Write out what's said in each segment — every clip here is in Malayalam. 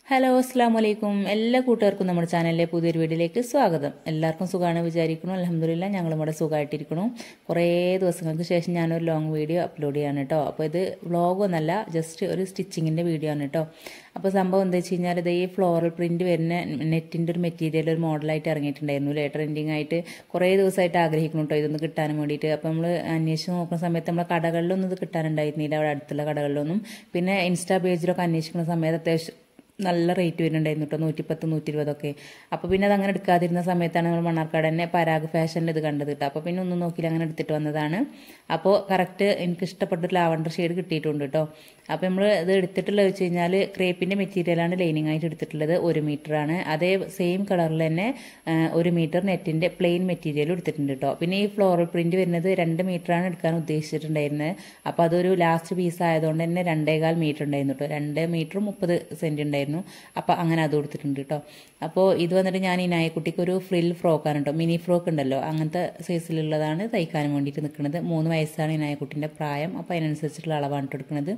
ഹലോ അസ്സലാമു അലൈക്കും എല്ലാ കൂട്ടുകാർക്കും നമ്മുടെ ചാനലിലെ പുതിയൊരു വീഡിയോയിലേക്ക് സ്വാഗതം. എല്ലാവർക്കും സുഖമാണ് വിചാരിക്കുന്നു. അൽഹംദുലില്ലാ ഞങ്ങളും ഇവിടെ സുഖമായിട്ടിരിക്കുന്നു. കുറേ ദിവസങ്ങൾക്ക് ശേഷം ഞാനൊരു ലോങ് വീഡിയോ അപ്ലോഡ് ചെയ്യാണ് കേട്ടോ. അപ്പോൾ ഇത് വ്ളോഗൊന്നല്ല, ജസ്റ്റ് ഒരു സ്റ്റിച്ചിങ്ങിൻ്റെ വീഡിയോ ആണ് കേട്ടോ. അപ്പോൾ സംഭവം എന്താ വെച്ച് കഴിഞ്ഞാൽ ഇത് ഈ ഫ്ലോറൽ പ്രിൻറ്റ് വരുന്ന നെറ്റിൻ്റെ ഒരു മെറ്റീരിയൽ ഒരു മോഡലായിട്ട് ഇറങ്ങിയിട്ടുണ്ടായിരുന്നു അല്ലേ, ട്രെൻഡിങ് ആയിട്ട് കുറേ ദിവസമായിട്ട് ആഗ്രഹിക്കുന്നു കേട്ടോ ഇതൊന്ന് കിട്ടാനും വേണ്ടിയിട്ട്. അപ്പോൾ നമ്മൾ അന്വേഷിച്ച് നോക്കുന്ന സമയത്ത് നമ്മളെ കടകളിലൊന്നും ഇത് കിട്ടാനുണ്ടായിരുന്നില്ല, അവിടെ അടുത്തുള്ള കടകളിലൊന്നും. പിന്നെ ഇൻസ്റ്റാ പേജിലൊക്കെ അന്വേഷിക്കുന്ന സമയത്ത് അത്യാവശ്യം നല്ല റേറ്റ് വരുന്നുണ്ടായിരുന്നു കേട്ടോ, 110 120 അപ്പോൾ പിന്നെ അത് അങ്ങനെ എടുക്കാതിരുന്ന സമയത്താണ് നമ്മൾ മണ്ണാർക്കാട് തന്നെ പരാഗ് ഫാഷനിൽ ഇത് കണ്ടത് കേട്ടോ. അപ്പോൾ പിന്നെ ഒന്നും നോക്കിയില്ല, അങ്ങനെ എടുത്തിട്ട് വന്നതാണ്. അപ്പോൾ കറക്റ്റ് എനിക്ക് ഇഷ്ടപ്പെട്ടൊരു ലാവണ്ടർ ഷെയ്ഡ് കിട്ടിയിട്ടുണ്ട് കേട്ടോ. അപ്പോൾ നമ്മൾ ഇത് എടുത്തിട്ടുള്ളത് വെച്ച് കഴിഞ്ഞാൽ ക്രേപ്പിൻ്റെ മെറ്റീരിയലാണ് ലൈനിങ് ആയിട്ട് എടുത്തിട്ടുള്ളത്, 1 മീറ്ററാണ്. അതേ സെയിം കളറിൽ തന്നെ 1 മീറ്റർ നെറ്റിൻ്റെ പ്ലെയിൻ മെറ്റീരിയൽ എടുത്തിട്ടുണ്ട് കേട്ടോ. പിന്നെ ഈ ഫ്ലോറൽ പ്രിൻറ്റ് വരുന്നത് 2 മീറ്ററാണ് എടുക്കാൻ ഉദ്ദേശിച്ചിട്ടുണ്ടായിരുന്നത്. അപ്പോൾ അതൊരു ലാസ്റ്റ് പീസ് ആയതുകൊണ്ട് തന്നെ 2.25 മീറ്റർ ഉണ്ടായിരുന്നു കേട്ടോ. 2 മീറ്റർ 30 സെൻറ്റ് ഉണ്ടായിരുന്നു. അപ്പോൾ അങ്ങനെ അത് കൊടുത്തിട്ടുണ്ട് കേട്ടോ. അപ്പോൾ ഇത് വന്നിട്ട് ഞാൻ ഈ നായക്കുട്ടിക്ക് ഒരു ഫ്രിൽ ഫ്രോക്കാണ് കേട്ടോ, മിനി ഫ്രോക്ക് ഉണ്ടല്ലോ അങ്ങനത്തെ സൈസിലുള്ളതാണ് തയ്ക്കാൻ വേണ്ടിയിട്ട് നിൽക്കുന്നത്. 3 വയസ്സാണ് ഈ നായക്കുട്ടിൻ്റെ പ്രായം. അപ്പോൾ അതിനനുസരിച്ചിട്ടുള്ള അളവാണ് എടുക്കുന്നത്.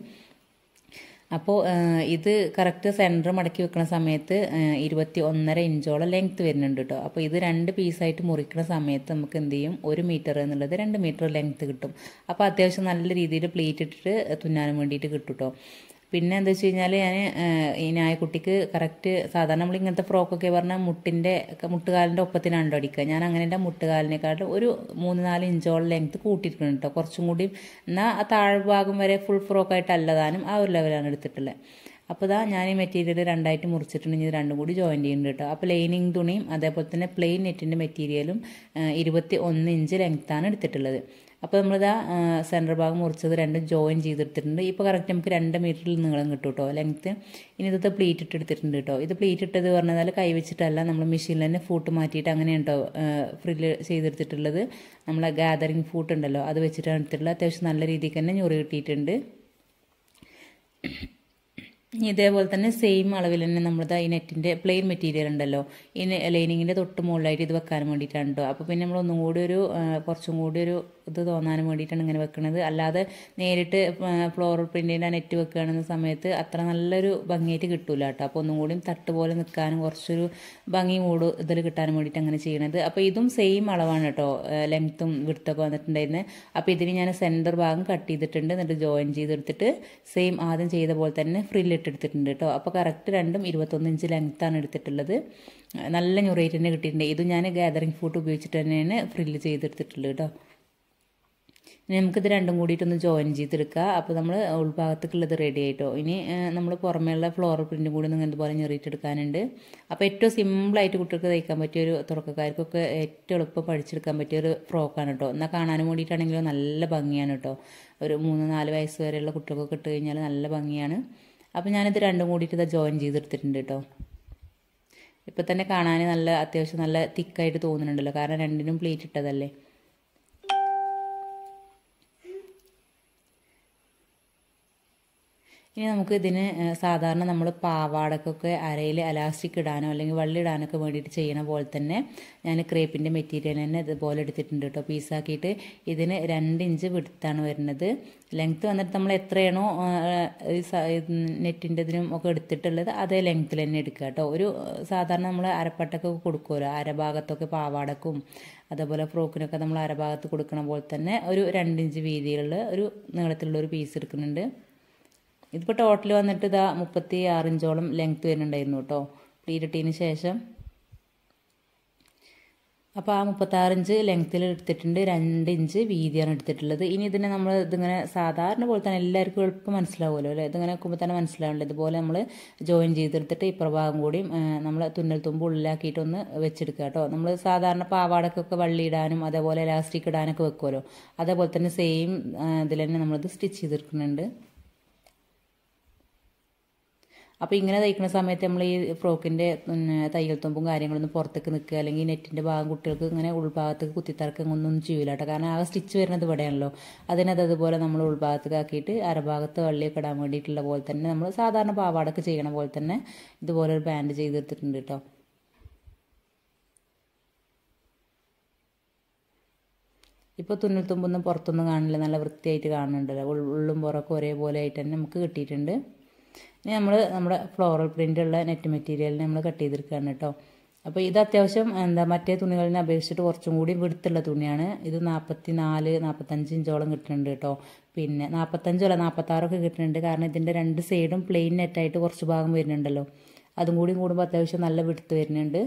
അപ്പോൾ ഇത് കറക്റ്റ് സെൻറ്റർ മടക്കി വെക്കുന്ന സമയത്ത് 21.5 ഇഞ്ചോളം ലെങ്ത്ത് വരുന്നുണ്ട് കേട്ടോ. അപ്പോൾ ഇത് 2 പീസായിട്ട് മുറിക്കുന്ന സമയത്ത് നമുക്ക് എന്ത് ചെയ്യും, 1 മീറ്റർ എന്നുള്ളത് 2 മീറ്റർ ലെങ്ത്ത് കിട്ടും. അപ്പോൾ അത്യാവശ്യം നല്ല രീതിയിൽ പ്ലീറ്റ് ഇട്ടിട്ട് തുന്നാനും വേണ്ടിയിട്ട് കിട്ടും കേട്ടോ. പിന്നെ എന്താ വെച്ച് കഴിഞ്ഞാൽ ഞാൻ ഈ നായക്കുട്ടിക്ക് കറക്റ്റ് സാധാരണ നമ്മൾ ഇങ്ങനത്തെ ഫ്രോക്കൊക്കെ പറഞ്ഞാൽ മുട്ടുകാലിൻ്റെ ഒപ്പത്തിനാണ് അടിക്കുക. ഞാൻ അങ്ങനെ എൻ്റെ മുട്ടുകാലിനെക്കാട്ടും ഒരു 3-4 ഇഞ്ചോളം ലെങ്ത്ത് കൂട്ടിയിരിക്കണം കേട്ടോ, കുറച്ചും കൂടി. എന്നാൽ ആ താഴ്ഭാഗം വരെ ഫുൾ ഫ്രോക്കായിട്ടല്ലതാനും ആ ഒരു ലെവലാണ് എടുത്തിട്ടുള്ളത്. അപ്പോൾ ഇതാ ഞാൻ ഈ മെറ്റീരിയൽ 2ആയിട്ട് മുറിച്ചിട്ടുണ്ടെങ്കിൽ ഇത് 2 കൂടി ജോയിൻ ചെയ്യുന്നുണ്ട് കേട്ടോ. അപ്പോൾ ലൈനിങ് തുണിയും അതേപോലെ തന്നെ പ്ലെയിൻ നെറ്റിൻ്റെ മെറ്റീരിയലും 21 ഇഞ്ച് ലെങ്ത്താണ് എടുത്തിട്ടുള്ളത്. അപ്പോൾ നമ്മളിതാ സെൻറ്റർ ഭാഗം മുറിച്ചത് 2 ജോയിൻ ചെയ്തെടുത്തിട്ടുണ്ട്. ഇപ്പോൾ കറക്റ്റ് നമുക്ക് 2 മീറ്ററിൽ നീളം കിട്ടും കേട്ടോ ലെങ്ത്ത്. ഇനി ഇത് പ്ലീറ്റ് ഇട്ട് എടുത്തിട്ടുണ്ട് കേട്ടോ. ഇത് പ്ലീറ്റ് ഇട്ടത് പറഞ്ഞാൽ കൈ വെച്ചിട്ടല്ല, നമ്മൾ മെഷീനിൽ തന്നെ ഫൂട്ട് മാറ്റിയിട്ട് അങ്ങനെയാണ് കേട്ടോ ഫ്രില്ല് ചെയ്തെടുത്തിട്ടുള്ളത്. നമ്മളെ ഗാദറിങ് ഫൂട്ട് ഉണ്ടല്ലോ അത് വെച്ചിട്ടാണ് എടുത്തിട്ടുള്ളത്. അത്യാവശ്യം നല്ല രീതിക്ക് തന്നെ ഞൊറി കിട്ടിയിട്ടുണ്ട്. ഇതേപോലെ തന്നെ സെയിം അളവിൽ തന്നെ നമ്മളിത് ഈ നെറ്റിൻ്റെ പ്ലെയിൻ മെറ്റീരിയൽ ഉണ്ടല്ലോ, ഈ ലൈനിങ്ങിൻ്റെ തൊട്ട് മുകളിലായിട്ട് ഇത് വെക്കാൻ വേണ്ടിയിട്ടാണ് കേട്ടോ. അപ്പോൾ പിന്നെ നമ്മൾ ഒന്നും കൂടി കുറച്ചും കൂടി ഒരു ഇത് തോന്നാനും വേണ്ടിയിട്ടാണ് ഇങ്ങനെ വെക്കുന്നത്. അല്ലാതെ നേരിട്ട് ഫ്ലോറൽ പ്രിൻറ്റിൻ്റെ നെറ്റ് വെക്കുകയാണെന്ന സമയത്ത് അത്ര നല്ലൊരു ഭംഗിയായിട്ട് കിട്ടില്ല കേട്ടോ. അപ്പോൾ ഒന്നും കൂടി തട്ട് പോലെ നിൽക്കാനും കുറച്ചൊരു ഭംഗി മൂട് ഇതിൽ കിട്ടാനും വേണ്ടിയിട്ട് അങ്ങനെ ചെയ്യണത്. അപ്പോൾ ഇതും സെയിം അളവാണ് കേട്ടോ, ലെങ്ത്തും വിഡ്ത്തൊക്കെ വന്നിട്ടുണ്ടായിരുന്നത്. അപ്പോൾ ഇതിന് ഞാൻ സെൻറ്റർ ഭാഗം കട്ട് ചെയ്തിട്ടുണ്ട്, എന്നിട്ട് ജോയിൻ ചെയ്തെടുത്തിട്ട് സെയിം ആദ്യം ചെയ്ത പോലെ തന്നെ ഫ്രില്ല് എടുത്തിട്ടുണ്ട് കേട്ടോ. അപ്പോൾ കറക്റ്റ് 2ഉം 21 ഇഞ്ച് ലെങ്ത്താണ് എടുത്തിട്ടുള്ളത്. നല്ല ഞൊറിയായിട്ട് തന്നെ കിട്ടിയിട്ടുണ്ട്. ഇത് ഞാൻ ഗാദറിങ് ഫൂട്ട് ഉപയോഗിച്ചിട്ട് തന്നെയാണ് ഫ്രില്ല് ചെയ്തെടുത്തിട്ടുള്ളത് കേട്ടോ. ഇനി നമുക്കിത് 2ഉം കൂടിയിട്ടൊന്ന് ജോയിൻ ചെയ്തെടുക്കുക. അപ്പോൾ നമ്മൾ ഉൾഭാഗത്തേക്കുള്ളത് റെഡി ആയിട്ടോ. ഇനി നമ്മൾ പുറമേയുള്ള ഫ്ലോറൽ പ്രിൻറ്റും കൂടി നിങ്ങൾ ഇതുപോലെ ഞെറിയിട്ടെടുക്കാനുണ്ട്. അപ്പോൾ ഏറ്റവും സിമ്പിളായിട്ട് കുട്ടികൾക്ക് തയ്ക്കാൻ പറ്റിയൊരു, തുടക്കക്കാർക്കൊക്കെ ഏറ്റവും എളുപ്പം പഠിച്ചെടുക്കാൻ പറ്റിയൊരു ഫ്രോക്കാണ് കേട്ടോ. എന്നാൽ കാണാനും വേണ്ടിയിട്ടാണെങ്കിലും നല്ല ഭംഗിയാണ് കേട്ടോ. ഒരു 3-4 വയസ്സ് വരെയുള്ള കുട്ടികൾക്കൊക്കെ ഇട്ട് കഴിഞ്ഞാൽ നല്ല ഭംഗിയാണ്. അപ്പോൾ ഞാനിത് 2ഉം കൂടിയിട്ട് ഇത് ജോയിൻ ചെയ്തെടുത്തിട്ടുണ്ട് കേട്ടോ. ഇപ്പം തന്നെ കാണാൻ നല്ല അത്യാവശ്യം നല്ല തിക്കായിട്ട് തോന്നുന്നുണ്ടല്ലോ, കാരണം 2നും പ്ലീറ്റ് ഇട്ടതല്ലേ. ഇനി നമുക്ക് ഇതിന് സാധാരണ നമ്മൾ പാവാടക്കൊക്കെ അരയിൽ അലാസ്റ്റിക് ഇടാനോ അല്ലെങ്കിൽ വള്ളി ഇടാനൊക്കെ വേണ്ടിയിട്ട് ചെയ്യണ പോലെ തന്നെ ഞാൻ ക്രേപ്പിൻ്റെ മെറ്റീരിയൽ തന്നെ ഇതുപോലെ എടുത്തിട്ടുണ്ട് കേട്ടോ, പീസാക്കിയിട്ട്. ഇതിന് 2 ഇഞ്ച് വിഡ്ത്താണ് വരുന്നത്. ലെങ്ത്ത് വന്നിട്ട് നമ്മൾ എത്രയാണോ നെറ്റിൻ്റെ ഇതിനും ഒക്കെ എടുത്തിട്ടുള്ളത് അതേ ലെങ്ത്തിൽ തന്നെ എടുക്കുക കേട്ടോ. ഒരു സാധാരണ നമ്മൾ അരപ്പട്ടൊക്കെ കൊടുക്കുമല്ലോ, അരഭാഗത്തൊക്കെ പാവാടക്കും അതേപോലെ ഫ്രോക്കിനൊക്കെ നമ്മൾ അരഭാഗത്ത് കൊടുക്കണ പോലെ തന്നെ ഒരു 2 ഇഞ്ച് വീതിയിലുള്ള ഒരു നീളത്തിലുള്ള ഒരു പീസ് എടുക്കുന്നുണ്ട്. ഇതിപ്പോൾ ടോട്ടൽ വന്നിട്ട് ഇതാ 36 ഇഞ്ചോളം ലെങ്ത്ത് വരുന്നുണ്ടായിരുന്നു കേട്ടോ പ്ലീറ്റ് ഇട്ടതിന് ശേഷം. അപ്പോൾ ആ 36 ഇഞ്ച് ലെങ്ത്തിൽ എടുത്തിട്ടുണ്ട്, 2 ഇഞ്ച് വീതിയാണ് എടുത്തിട്ടുള്ളത്. ഇനി ഇതിനെ നമ്മൾ ഇതിങ്ങനെ സാധാരണ പോലെ തന്നെ എല്ലാവർക്കും എളുപ്പം മനസ്സിലാവുമല്ലോ അല്ലേ, ഇതിങ്ങനെ വെക്കുമ്പോൾ തന്നെ മനസ്സിലാവില്ല. ഇതുപോലെ നമ്മൾ ജോയിൻ ചെയ്തെടുത്തിട്ട് ഇപ്പുറഭാഗം കൂടിയും നമ്മൾ തുന്നൽ തുമ്പ് ഉള്ളിലാക്കിയിട്ടൊന്ന് വെച്ചെടുക്കുക കേട്ടോ. നമ്മൾ സാധാരണ പാവാടക്കൊക്കെ വള്ളി ഇടാനും അതേപോലെ ഇലാസ്റ്റിക് ഇടാനൊക്കെ വെക്കുമല്ലോ, അതേപോലെ തന്നെ സെയിം ഇതിൽ തന്നെ നമ്മളിത് സ്റ്റിച്ച് ചെയ്തെടുക്കുന്നുണ്ട്. അപ്പോൾ ഇങ്ങനെ തയ്ക്കുന്ന സമയത്ത് നമ്മൾ ഈ ഫ്രോക്കിൻ്റെ തയ്യൽ തുമ്പും കാര്യങ്ങളൊന്നും പുറത്തേക്ക് നിൽക്കുക അല്ലെങ്കിൽ നെറ്റിൻ്റെ ഭാഗം കുട്ടികൾക്ക് ഇങ്ങനെ ഉൾഭാഗത്തേക്ക് കുത്തിത്തറക്കൊന്നും ചെയ്യില്ല കേട്ടോ, കാരണം ആ സ്റ്റിച്ച് വരുന്നത് ഇവിടെയാണല്ലോ. അതുപോലെ നമ്മൾ ഉൾഭാഗത്തേക്ക് ആക്കിയിട്ട് അരഭാഗത്ത് വള്ളിയൊക്കെ ഇടാൻ വേണ്ടിയിട്ടുള്ള പോലെ തന്നെ നമ്മൾ സാധാരണ പാവാടൊക്കെ ചെയ്യണ പോലെ തന്നെ ഇതുപോലെ ഒരു ബാൻഡ് ചെയ്തെടുത്തിട്ടുണ്ട് കേട്ടോ. ഇപ്പോൾ തുന്നൽ തുമ്പൊന്നും പുറത്തൊന്നും കാണില്ല, നല്ല വൃത്തിയായിട്ട് കാണുന്നുണ്ടല്ലോ, ഉള്ളും പുറമൊക്കെ ഒരേപോലെ ആയിട്ട് തന്നെ നമുക്ക് കിട്ടിയിട്ടുണ്ട്. ഇനി നമ്മൾ നമ്മുടെ ഫ്ലോറൽ പ്രിൻ്റുള്ള നെറ്റ് മെറ്റീരിയലിന് നമ്മൾ കട്ട് ചെയ്തെടുക്കുകയാണ് കേട്ടോ. അപ്പോൾ ഇത് അത്യാവശ്യം മറ്റേ തുണികളിനെ അപേക്ഷിച്ചിട്ട് കുറച്ചും കൂടി വിടുത്തുള്ള തുണിയാണ്. ഇത് 44-45 ഇഞ്ചോളം കിട്ടുന്നുണ്ട് കേട്ടോ. പിന്നെ 45 അല്ല 46 കിട്ടുന്നുണ്ട്. കാരണം ഇതിൻ്റെ രണ്ട് സൈഡും പ്ലെയിൻ നെറ്റായിട്ട് കുറച്ച് ഭാഗം വരുന്നുണ്ടല്ലോ, അതും കൂടി കൂടുമ്പോൾ അത്യാവശ്യം നല്ല വിടുത്ത് വരുന്നുണ്ട്.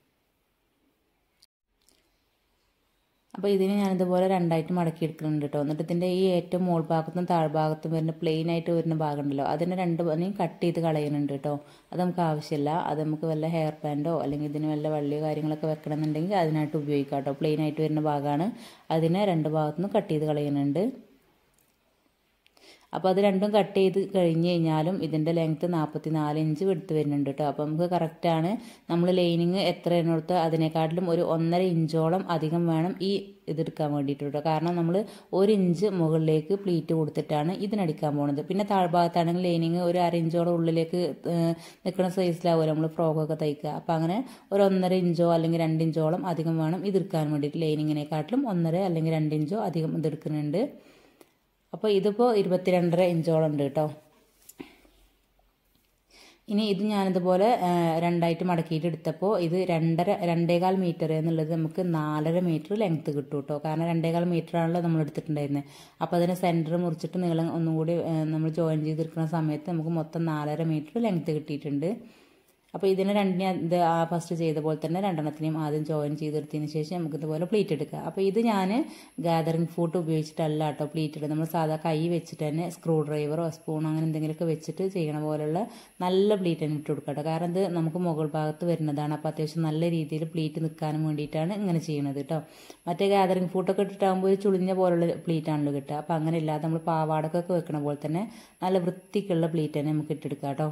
അപ്പോൾ ഇതിന് ഞാനിതുപോലെ രണ്ടായിട്ട് മടക്കി എടുക്കുന്നുണ്ട് കേട്ടോ. എന്നിട്ട് ഇതിൻ്റെ ഈ ഏറ്റവും മുകൾ ഭാഗത്തും താഴ്ഭാഗത്തും വരുന്ന പ്ലെയിൻ ആയിട്ട് വരുന്ന ഭാഗം ഉണ്ടല്ലോ, അതിനെ രണ്ട് പണിയും കട്ട് ചെയ്ത് കളയുന്നുണ്ട് കേട്ടോ. അത് നമുക്ക് ആവശ്യമില്ല. അത് നമുക്ക് വല്ല ഹെയർ ബാൻഡോ അല്ലെങ്കിൽ ഇതിന് വല്ല വള്ളിയോ കാര്യങ്ങളൊക്കെ വെക്കണമെന്നുണ്ടെങ്കിൽ അതിനായിട്ട് ഉപയോഗിക്കാം കേട്ടോ. പ്ലെയിൻ ആയിട്ട് വരുന്ന ഭാഗമാണ്, അതിനെ രണ്ട് ഭാഗത്തുനിന്ന് കട്ട് ചെയ്ത് കളയുന്നുണ്ട്. അപ്പോൾ അത് രണ്ടും കട്ട് ചെയ്ത് കഴിഞ്ഞ് കഴിഞ്ഞാലും ഇതിൻ്റെ ലെങ്ത്ത് 44 ഇഞ്ച് എടുത്ത് വരുന്നുണ്ട് കേട്ടോ. അപ്പോൾ നമുക്ക് കറക്റ്റാണ്. നമ്മൾ ലൈനിങ് എത്രയാണ് എടുത്ത് അതിനെക്കാട്ടിലും ഒരു 1.5 ഇഞ്ചോളം അധികം വേണം ഈ ഇതെടുക്കാൻ വേണ്ടിയിട്ട് കേട്ടോ. കാരണം നമ്മൾ 1 ഇഞ്ച് മുകളിലേക്ക് പ്ലീറ്റ് കൊടുത്തിട്ടാണ് ഇതിനടിക്കാൻ പോകുന്നത്. പിന്നെ താഴ്ഭാഗത്താണെങ്കിൽ ലൈനിങ് ഒരു 1/2 ഇഞ്ചോളം ഉള്ളിലേക്ക് നിൽക്കുന്ന സൈസിലാവുമല്ലോ നമ്മൾ ഫ്രോക്കൊക്കെ തയ്ക്കുക. അപ്പോൾ അങ്ങനെ ഒരു 1.5 ഇഞ്ചോ അല്ലെങ്കിൽ 2 ഇഞ്ചോളം അധികം വേണം ഇതെടുക്കാൻ വേണ്ടിയിട്ട്. ലൈനിങ്ങിനെക്കാട്ടിലും 1.5 അല്ലെങ്കിൽ 2 ഇഞ്ചോ അധികം ഇതെടുക്കുന്നുണ്ട്. അപ്പോൾ ഇതിപ്പോൾ 22.5 ഇഞ്ചോളം ഉണ്ട് കേട്ടോ. ഇനി ഇത് ഞാനിതുപോലെ രണ്ടായിട്ട് മടക്കിയിട്ട് എടുത്തപ്പോൾ ഇത് 2.5 മീറ്റർ എന്നുള്ളത് നമുക്ക് 4.5 മീറ്റർ ലെങ്ത്ത് കിട്ടും കേട്ടോ. കാരണം 2.5 മീറ്റർ ആണല്ലോ നമ്മൾ എടുത്തിട്ടുണ്ടായിരുന്നത്. അപ്പോൾ അതിന് സെൻറ്റർ മുറിച്ചിട്ട് നീളം ഒന്നും കൂടി നമ്മൾ ജോയിൻ ചെയ്തെടുക്കുന്ന സമയത്ത് നമുക്ക് മൊത്തം 4.5 മീറ്റർ ലെങ്ത്ത് കിട്ടിയിട്ടുണ്ട്. അപ്പോൾ ഇതിന് രണ്ടിനെയും ഇത് ഫസ്റ്റ് ചെയ്ത പോലെ തന്നെ രണ്ടെണ്ണത്തിനെയും ആദ്യം ജോയിൻ ചെയ്തെടുത്തതിന് ശേഷം നമുക്ക് ഇതുപോലെ പ്ലീറ്റ് എടുക്കുക. അപ്പോൾ ഇത് ഞാൻ ഗാദറിംഗ് ഫൂട്ട് ഉപയോഗിച്ചിട്ടല്ല കേട്ടോ പ്ലീറ്റ് ഇടുക. നമ്മൾ സാധാ കൈ വെച്ചിട്ട് തന്നെ സ്ക്രൂ ഡ്രൈവറോ സ്പൂണോ അങ്ങനെ എന്തെങ്കിലുമൊക്കെ വെച്ചിട്ട് ചെയ്യണ പോലുള്ള നല്ല പ്ലീറ്റ് തന്നെ ഇട്ട് കൊടുക്കുക കേട്ടോ. കാരണം ഇത് നമുക്ക് മുകൾ ഭാഗത്ത് വരുന്നതാണ്. അപ്പോൾ അത്യാവശ്യം നല്ല രീതിയിൽ പ്ലീറ്റ് നിൽക്കാനും വേണ്ടിയിട്ടാണ് ഇങ്ങനെ ചെയ്യണത് കേട്ടോ. മറ്റേ ഗാദറിംഗ് ഫൂട്ടൊക്കെ ഇട്ടിട്ടാകുമ്പോൾ ഒരു ചുളിഞ്ഞ പോലുള്ള പ്ലീറ്റ് ആണല്ലോ കിട്ടുക. അപ്പോൾ അങ്ങനെ ഇല്ലാതെ നമ്മൾ പാവാടക്കൊക്കെ വെക്കണ പോലെ തന്നെ നല്ല വൃത്തിക്കുള്ള പ്ലീറ്റ് തന്നെ നമുക്ക് ഇട്ടെടുക്കാം കേട്ടോ.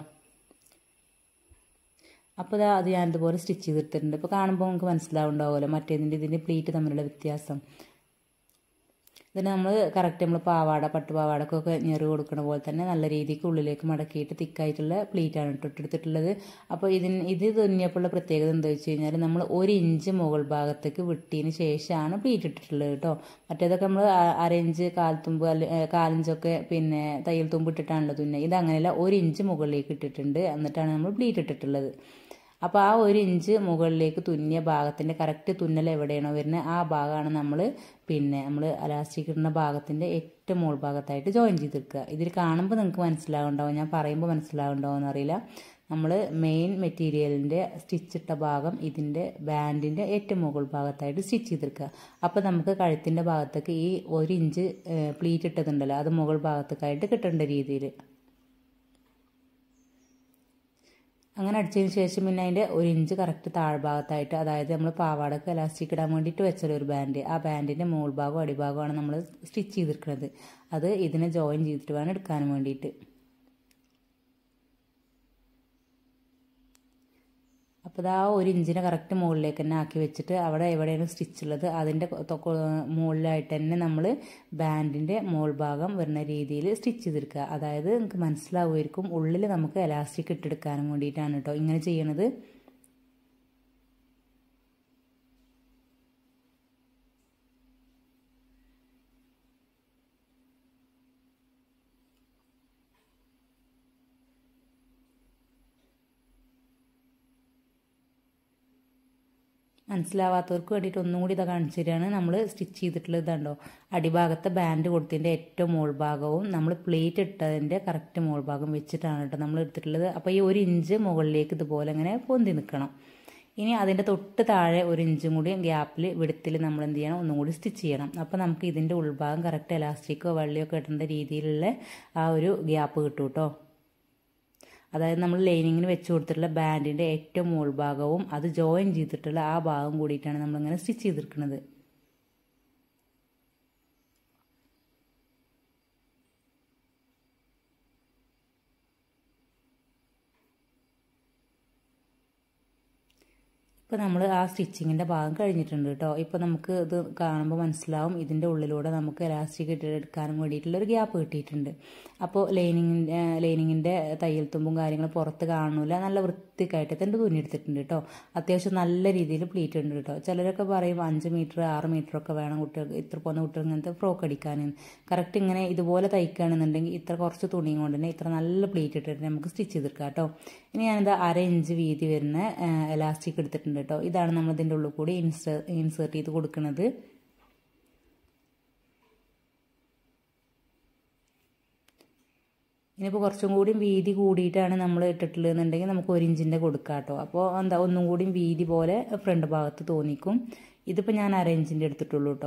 അപ്പോൾ അത് ഞാനിതുപോലെ സ്റ്റിച്ച് ചെയ്തിട്ടുണ്ട്. ഇപ്പോൾ കാണുമ്പോൾ നമുക്ക് മനസ്സിലാവുണ്ടാവുമല്ലോ മറ്റേതിൻ്റെ ഇതിൻ്റെ പ്ലീറ്റ് തമ്മിലുള്ള വ്യത്യാസം. ഇതിന് നമ്മൾ കറക്റ്റ് നമ്മൾ പട്ടുപാവാടക്കൊക്കെ ഞെറി കൊടുക്കുന്ന പോലെ തന്നെ നല്ല രീതിക്ക് ഉള്ളിലേക്ക് മടക്കിയിട്ട് തിക്കായിട്ടുള്ള പ്ലീറ്റാണ് ഇട്ടെടുത്തിട്ടുള്ളത്. അപ്പോൾ ഇത് തുന്നിയപ്പോഴുള്ള പ്രത്യേകത എന്താ വെച്ച് കഴിഞ്ഞാൽ നമ്മൾ 1 ഇഞ്ച് മുകൾ ഭാഗത്തേക്ക് വിട്ടതിന് ശേഷമാണ് പ്ലീറ്റ് ഇട്ടിട്ടുള്ളത് കേട്ടോ. മറ്റേതൊക്കെ നമ്മൾ 1/2 ഇഞ്ച് കാലിഞ്ചൊക്കെ പിന്നെ തയ്യൽ തുമ്പ് ഇട്ടിട്ടാണല്ലോ തുന്നുക. ഇതങ്ങനെയല്ല, 1 ഇഞ്ച് മുകളിലേക്ക് ഇട്ടിട്ടുണ്ട്, എന്നിട്ടാണ് നമ്മൾ പ്ലീറ്റ് ഇട്ടിട്ടുള്ളത്. അപ്പോൾ ആ 1 ഇഞ്ച് മുകളിലേക്ക് തുന്നിയ ഭാഗത്തിൻ്റെ കറക്റ്റ് തുന്നൽ എവിടെയാണോ വരുന്നത് ആ ഭാഗമാണ് നമ്മൾ അലാസ്റ്റിക് ഇടുന്ന ഭാഗത്തിൻ്റെ ഏറ്റവും മുകൾ ഭാഗത്തായിട്ട് ജോയിൻ ചെയ്തെടുക്കുക. ഇതിൽ കാണുമ്പോൾ നിങ്ങൾക്ക് മനസ്സിലാവുണ്ടാവും, ഞാൻ പറയുമ്പോൾ മനസ്സിലാവുണ്ടാവും എന്നറിയില്ല. നമ്മൾ മെയിൻ മെറ്റീരിയലിൻ്റെ സ്റ്റിച്ചിട്ട ഭാഗം ഇതിൻ്റെ ബാൻഡിൻ്റെ ഏറ്റവും മുകൾ ഭാഗത്തായിട്ട് സ്റ്റിച്ച് ചെയ്തെടുക്കുക. അപ്പോൾ നമുക്ക് കഴുത്തിൻ്റെ ഭാഗത്തേക്ക് ഈ 1 ഇഞ്ച് പ്ലീറ്റ് ഇട്ടതുണ്ടല്ലോ അത് മുകൾ ഭാഗത്തേക്കായിട്ട് കിട്ടേണ്ട രീതിയിൽ അങ്ങനെ അടിച്ചതിന് ശേഷം പിന്നെ അതിൻ്റെ 1 ഇഞ്ച് കറക്റ്റ് താഴ്ഭാഗത്തായിട്ട്, അതായത് നമ്മൾ പാവാടക്ക് എലാസ്റ്റിക് ഇടാൻ വേണ്ടിയിട്ട് വെച്ചൊരു ഒരു ബാൻഡ്, ആ ബാൻഡിൻ്റെ മുകൾ ഭാഗവും അടിഭാഗമാണ് നമ്മൾ സ്റ്റിച്ച് ചെയ്തെടുക്കുന്നത്. അത് ഇതിനെ ജോയിൻ ചെയ്തിട്ട് വേണം എടുക്കാൻ വേണ്ടിയിട്ട്. അപ്പോൾ ആ 1 ഇഞ്ചിനെ കറക്റ്റ് മുകളിലേക്ക് തന്നെ ആക്കി വെച്ചിട്ട് അവിടെ എവിടെയാണ് സ്റ്റിച്ച് ഉള്ളത് അതിൻ്റെ മുകളിലായിട്ട് തന്നെ നമ്മൾ ബാൻഡിൻ്റെ മുകൾ ഭാഗം വരുന്ന രീതിയിൽ സ്റ്റിച്ച് ചെയ്തെടുക്കുക. അതായത് നിങ്ങൾക്ക് മനസ്സിലാവുമായിരിക്കും ഉള്ളിൽ നമുക്ക് എലാസ്റ്റിക് ഇട്ടെടുക്കാനും വേണ്ടിയിട്ടാണ് കേട്ടോ ഇങ്ങനെ ചെയ്യണത്. മനസ്സിലാവാത്തവർക്ക് വേണ്ടിയിട്ട് ഒന്നും കൂടി ഇത് കാണിച്ചു തരികയാണ്. നമ്മൾ സ്റ്റിച്ച് ചെയ്തിട്ടുള്ളത് ഇതുണ്ടോ, അടിഭാഗത്തെ ബാൻഡ് കൊടുത്തതിൻ്റെ ഏറ്റവും മുകൾ ഭാഗവും നമ്മൾ പ്ലേറ്റ് ഇട്ടതിൻ്റെ കറക്റ്റ് മുകൾ ഭാഗം വെച്ചിട്ടാണ് കേട്ടോ നമ്മൾ എടുത്തിട്ടുള്ളത്. അപ്പോൾ ഈ 1 ഇഞ്ച് മുകളിലേക്ക് ഇതുപോലെ ഇങ്ങനെ പൊന്തി നിൽക്കണം. ഇനി അതിൻ്റെ തൊട്ട് താഴെ 1 ഇഞ്ചും കൂടി ഗ്യാപ്പിൽ വിടത്തിൽ നമ്മൾ എന്ത് ചെയ്യണം, ഒന്നും കൂടി സ്റ്റിച്ച് ചെയ്യണം. അപ്പോൾ നമുക്ക് ഇതിൻ്റെ ഉൾഭാഗം കറക്റ്റ് എലാസ്റ്റിക്കോ വള്ളിയോ കിട്ടേണ്ട രീതിയിലുള്ള ആ ഒരു ഗ്യാപ്പ് കിട്ടും കേട്ടോ. അതായത് നമ്മൾ ലൈനിങ്ങിന് വെച്ച് കൊടുത്തിട്ടുള്ള ബാൻഡിൻ്റെ ഏറ്റവും മുകൾ ഭാഗവും അത് ജോയിൻ ചെയ്തിട്ടുള്ള ആ ഭാഗം കൂടിയിട്ടാണ് നമ്മളിങ്ങനെ സ്റ്റിച്ച് ചെയ്തെടുക്കുന്നത്. ഇപ്പോൾ നമ്മൾ ആ സ്റ്റിച്ചിങ്ങിൻ്റെ ഭാഗം കഴിഞ്ഞിട്ടുണ്ട് കേട്ടോ. ഇപ്പോൾ നമുക്ക് ഇത് കാണുമ്പോൾ മനസ്സിലാവും ഇതിൻ്റെ ഉള്ളിലൂടെ നമുക്ക് എലാസ്റ്റിക് ഇട്ടെടുക്കാനും വേണ്ടിയിട്ടുള്ളൊരു ഗ്യാപ്പ് കിട്ടിയിട്ടുണ്ട്. അപ്പോൾ ലൈനിങ്ങിൻ്റെ തയ്യൽ തുമ്പും കാര്യങ്ങളും പുറത്ത് കാണൂല, നല്ല വൃത്തിക്കായിട്ട് തന്നെ തുന്നിയെടുത്തിട്ടുണ്ട് കേട്ടോ. അത്യാവശ്യം നല്ല രീതിയിൽ പ്ലീറ്റ് ഉണ്ട് കേട്ടോ. ചിലരൊക്കെ പറയും 5 മീറ്റർ 6 മീറ്റർ ഒക്കെ വേണം കുട്ടികൾക്ക്, ഇത്ര പോകുന്ന കുട്ടികൾ ഇങ്ങനത്തെ ഫ്രോക്ക് അടിക്കാൻ. കറക്റ്റ് ഇങ്ങനെ ഇതുപോലെ തയ്ക്കുകയാണെന്നുണ്ടെങ്കിൽ ഇത്ര കുറച്ച് തുണിയും കൊണ്ട് തന്നെ ഇത്ര നല്ല പ്ലീറ്റ് ഇട്ടിട്ട് നമുക്ക് സ്റ്റിച്ച് ചെയ്തെടുക്കാം കേട്ടോ. ഇനി ഞാനിത് 1/2 ഇഞ്ച് വീതി വരുന്ന എലാസ്റ്റിക് എടുത്തിട്ടുണ്ട് കേട്ടോ. ഇതാണ് നമ്മൾ ഇതിൻ്റെ ഉള്ളിൽ കൂടി ഇൻസേർട്ട് ചെയ്ത് കൊടുക്കുന്നത്. ഇനിയിപ്പോൾ കുറച്ചും കൂടി വീതി കൂടിയിട്ടാണ് നമ്മൾ ഇട്ടിട്ടുള്ളതെന്നുണ്ടെങ്കിൽ നമുക്ക് 1 ഇഞ്ചിൻ്റെ കൊടുക്കാം കേട്ടോ. അപ്പോൾ എന്താ ഒന്നും കൂടി വീതി പോലെ ഫ്രണ്ട് ഭാഗത്ത് തോന്നിക്കും. ഇതിപ്പോൾ ഞാൻ 1/2 ഇഞ്ചിൻ്റെ എടുത്തിട്ടുള്ളൂ കേട്ടോ.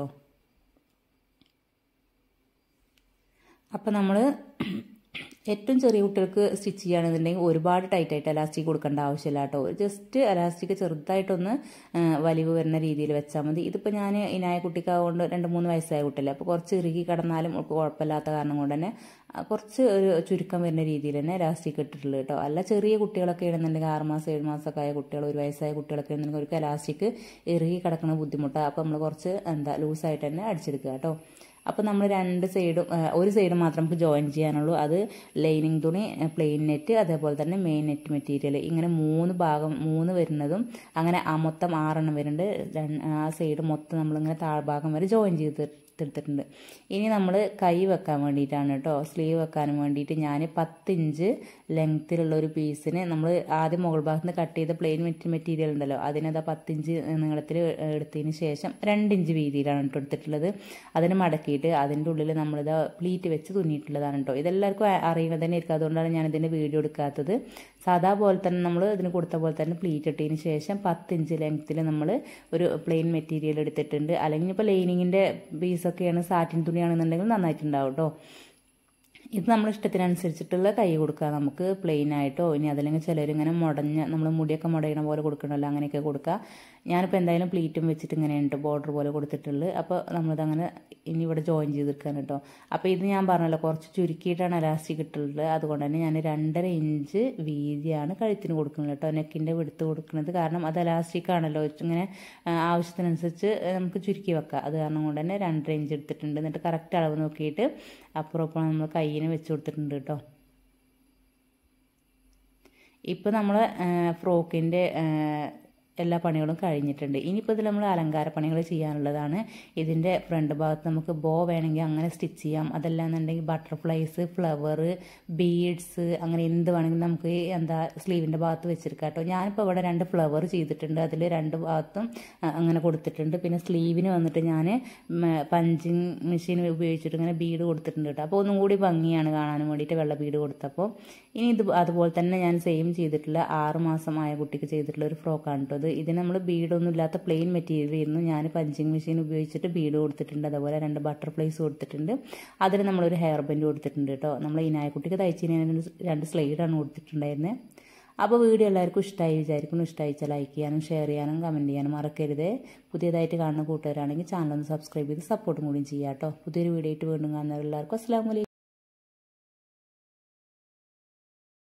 അപ്പം നമ്മൾ ഏറ്റവും ചെറിയ കുട്ടികൾക്ക് സ്റ്റിച്ച് ചെയ്യുകയാണെന്നുണ്ടെങ്കിൽ ഒരുപാട് ടൈറ്റായിട്ട് എലാസ്റ്റിക് കൊടുക്കേണ്ട ആവശ്യമില്ല കേട്ടോ. ജസ്റ്റ് എലാസ്റ്റിക് ചെറുതായിട്ടൊന്ന് വലിവ് വരുന്ന രീതിയിൽ വെച്ചാൽ മതി. ഇതിപ്പോൾ ഞാൻ ഇനായ കുട്ടിക്കാവുകൊണ്ട് 2-3 വയസ്സായ കുട്ടിയല്ലേ, അപ്പോൾ കുറച്ച് ഇറുകി കിടന്നാലും കുഴപ്പമില്ലാത്ത കാരണം കൊണ്ട് തന്നെ കുറച്ച് ഒരു ചുരുക്കം വരുന്ന രീതിയിൽ തന്നെ എലാസ്റ്റിക് ഇട്ടിട്ടുള്ളൂ കേട്ടോ. അല്ല ചെറിയ കുട്ടികളൊക്കെ ആണെന്നുണ്ടെങ്കിൽ 6 മാസം 7 മാസമൊക്കെ ആയ കുട്ടികൾ, 1 വയസ്സായ കുട്ടികളൊക്കെ ആണെന്നുണ്ടെങ്കിൽ അവർക്ക് എലാസ്റ്റിക് ഇറുകി കിടക്കുന്ന ബുദ്ധിമുട്ടാണ്. അപ്പോൾ നമ്മൾ കുറച്ച് ലൂസായിട്ട് തന്നെ അടിച്ചെടുക്കുക കേട്ടോ. അപ്പോൾ നമ്മൾ 2 സൈഡും ഒരു സൈഡ് മാത്രം നമുക്ക് ജോയിൻ ചെയ്യാനുള്ളൂ. അത് ലൈനിങ് തുണി, പ്ലെയിൻ നെറ്റ്, അതേപോലെ തന്നെ മെയിൻ നെറ്റ് മെറ്റീരിയൽ, ഇങ്ങനെ 3 വരുന്നതും അങ്ങനെ മൊത്തം 6 എണ്ണം വരുന്നുണ്ട്. ആ സൈഡ് മൊത്തം നമ്മളിങ്ങനെ താഴ്ഭാഗം വരെ ജോയിൻ ചെയ്തെടുത്തിട്ടുണ്ട്. ഇനി നമ്മൾ കൈ വെക്കാൻ വേണ്ടിയിട്ടാണ് കേട്ടോ, സ്ലീവ് വെക്കാനും വേണ്ടിയിട്ട് ഞാൻ 10 ഇഞ്ച് ലെങ്ത്തിലുള്ള ഒരു പീസിന് നമ്മൾ ആദ്യം മുകൾ ഭാഗത്ത് നിന്ന് കട്ട് ചെയ്ത പ്ലെയിൻ മെറ്റീരിയൽ ഉണ്ടല്ലോ, അതിനത് 10 ഇഞ്ച് നീളത്തിൽ എടുത്തതിന് ശേഷം 2 ഇഞ്ച് വീതിയിലാണ് കേട്ടോ എടുത്തിട്ടുള്ളത്. അതിന് മടക്കിയിട്ട് അതിൻ്റെ ഉള്ളിൽ നമ്മളിത് പ്ലീറ്റ് വെച്ച് തുന്നിയിട്ടുള്ളതാണ് കേട്ടോ. ഇതെല്ലാവർക്കും അറിയുന്നത് തന്നെ ആയിരിക്കും, അതുകൊണ്ടാണ് ഞാൻ ഇതിൻ്റെ വീഡിയോ എടുക്കാത്തത്. സാധാ പോലെ തന്നെ നമ്മൾ ഇതിന് കൊടുത്ത പോലെ തന്നെ പ്ലീറ്റ് ഇട്ടതിന് ശേഷം 10 ഇഞ്ച് ലെങ്ത്തിൽ നമ്മൾ ഒരു പ്ലെയിൻ മെറ്റീരിയൽ എടുത്തിട്ടുണ്ട്. അല്ലെങ്കിൽ ഇപ്പോൾ ലൈനിങ്ങിൻ്റെ പീസൊക്കെയാണ്, സാറ്റിൻ തുണിയാണെന്നുണ്ടെങ്കിൽ നന്നായിട്ടുണ്ടാവും കേട്ടോ. ഇത് നമ്മൾ ഇഷ്ടത്തിനനുസരിച്ചിട്ടുള്ള കൈ കൊടുക്കുക, നമുക്ക് പ്ലെയിൻ ആയിട്ടോ, ഇനി അതല്ലെങ്കിൽ ചിലരിങ്ങനെ നമ്മൾ മുടിയൊക്കെ മുടയണ പോലെ കൊടുക്കണമല്ലോ, അങ്ങനെയൊക്കെ കൊടുക്കുക. ഞാനിപ്പോൾ എന്തായാലും പ്ലീറ്റും വെച്ചിട്ട് ഇങ്ങനെ ഉണ്ട് ബോർഡർ പോലെ കൊടുത്തിട്ടുള്ളത്. അപ്പോൾ നമ്മളിതങ്ങനെ ഇനി ഇവിടെ ജോയിൻ ചെയ്തെടുക്കാൻ കേട്ടോ. അപ്പോൾ ഇത് ഞാൻ പറഞ്ഞല്ലോ കുറച്ച് ചുരുക്കിയിട്ടാണ് എലാസ്റ്റിക് ഇട്ടുള്ളത്, അതുകൊണ്ട് തന്നെ ഞാൻ 2.5 ഇഞ്ച് വീതിയാണ് കഴുത്തിന് കൊടുക്കുന്നത് കേട്ടോ, നെക്കിൻ്റെ വിടുത്ത് കൊടുക്കുന്നത്. കാരണം അത് എലാസ്റ്റിക് ആണല്ലോ, ഇങ്ങനെ ആവശ്യത്തിനനുസരിച്ച് നമുക്ക് ചുരുക്കി വെക്കാം. അത് കാരണം കൊണ്ട് തന്നെ 2.5 ഇഞ്ച് എടുത്തിട്ടുണ്ട്. എന്നിട്ട് കറക്റ്റ് അളവ് നോക്കിയിട്ട് അപ്പുറം നമ്മൾ കയ്യിന് വെച്ച് കൊടുത്തിട്ടുണ്ട് കേട്ടോ. ഇപ്പോൾ നമ്മൾ ഫ്രോക്കിൻ്റെ എല്ലാ പണികളും കഴിഞ്ഞിട്ടുണ്ട്. ഇനിയിപ്പോൾ ഇതിൽ നമ്മൾ അലങ്കാര പണികൾ ചെയ്യാനുള്ളതാണ്. ഇതിൻ്റെ ഫ്രണ്ട് ഭാഗത്ത് നമുക്ക് ബോ വേണമെങ്കിൽ അങ്ങനെ സ്റ്റിച്ച് ചെയ്യാം. അതല്ലാന്നുണ്ടെങ്കിൽ ബട്ടർഫ്ലൈസ്, ഫ്ലവർ, ബീഡ്സ്, അങ്ങനെ എന്ത് വേണമെങ്കിലും നമുക്ക് സ്ലീവിൻ്റെ ഭാഗത്ത് വെച്ചെടുക്കാം കേട്ടോ. ഞാനിപ്പോൾ ഇവിടെ 2 ഫ്ലവർ ചെയ്തിട്ടുണ്ട്, അതിൽ 2 ഭാഗത്തും അങ്ങനെ കൊടുത്തിട്ടുണ്ട്. പിന്നെ സ്ലീവിന് വന്നിട്ട് ഞാൻ പഞ്ചിങ് മെഷീൻ ഉപയോഗിച്ചിട്ട് ഇങ്ങനെ ബീഡ് കൊടുത്തിട്ടുണ്ട് കേട്ടോ. അപ്പോൾ ഒന്നും കൂടി ഭംഗിയാണ് കാണാൻ വേണ്ടിയിട്ട് വെള്ള ബീഡ് കൊടുത്തപ്പോൾ. ഇനി അതുപോലെ തന്നെ ഞാൻ സെയിം ചെയ്തിട്ടുള്ള 6 മാസമായ കുട്ടിക്ക് ചെയ്തിട്ടുള്ള ഒരു ഫ്രോക്കാണ് കേട്ടോ. ഇതിന് നമ്മൾ ബീഡൊന്നും ഇല്ലാത്ത പ്ലെയിൻ മെറ്റീരിയൽ ആയിരുന്നു. ഞാൻ പഞ്ചിങ് മെഷീൻ ഉപയോഗിച്ചിട്ട് ബീഡ് കൊടുത്തിട്ടുണ്ട്, അതുപോലെ 2 ബട്ടർഫ്ലൈസ് കൊടുത്തിട്ടുണ്ട്. അതിന് നമ്മളൊരു ഹെയർ ബാൻഡ് കൊടുത്തിട്ടുണ്ട് കേട്ടോ. നമ്മൾ ഈ നായക്കുട്ടിക്ക് തയ്ച്ചതിന് 2 സ്ലൈഡാണ് കൊടുത്തിട്ടുണ്ടായിരുന്നത്. അപ്പോൾ വീഡിയോ എല്ലാവർക്കും ഇഷ്ടമായി വിചാരിക്കുന്നു. ഇഷ്ടമായിച്ചാൽ ലൈക്ക് ചെയ്യാനും ഷെയർ ചെയ്യാനും കമൻറ്റ് ചെയ്യാനും മറക്കരുത്. പുതിയതായിട്ട് കാണുന്ന കൂട്ടുകാരാണെങ്കിൽ ചാനൽ ഒന്ന് സബ്സ്ക്രൈബ് ചെയ്ത് സപ്പോർട്ടും കൂടിയും ചെയ്യാം കേട്ടോ. പുതിയൊരു വീഡിയോ ആയിട്ട് വീണ്ടും കാണുന്നവരെല്ലാവർക്കും അസ്സലാമു അലൈക്കും.